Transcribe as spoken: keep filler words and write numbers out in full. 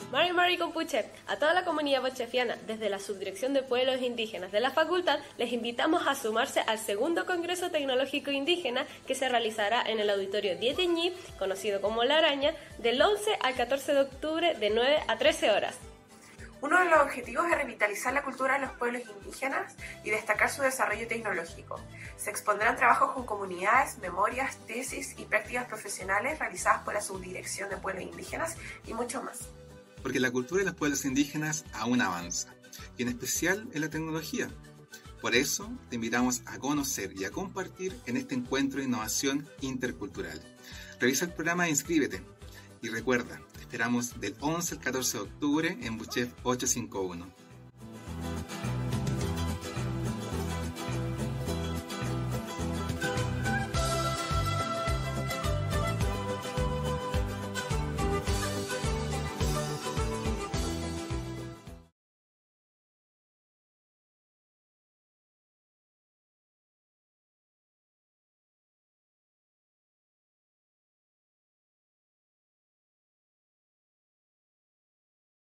Mari Mari Compuche, a toda la comunidad bochefiana, desde la Subdirección de Pueblos Indígenas de la Facultad, les invitamos a sumarse al segundo Congreso Tecnológico Indígena que se realizará en el Auditorio diez de Ñí, conocido como La Araña, del once al catorce de octubre de nueve a trece horas. Uno de los objetivos es revitalizar la cultura de los pueblos indígenas y destacar su desarrollo tecnológico. Se expondrán trabajos con comunidades, memorias, tesis y prácticas profesionales realizadas por la Subdirección de Pueblos Indígenas y mucho más. Porque la cultura de los pueblos indígenas aún avanza, y en especial en la tecnología. Por eso, te invitamos a conocer y a compartir en este encuentro de innovación intercultural. Revisa el programa e inscríbete. Y recuerda, te esperamos del once al catorce de octubre en Buchef ochocientos cincuenta y uno.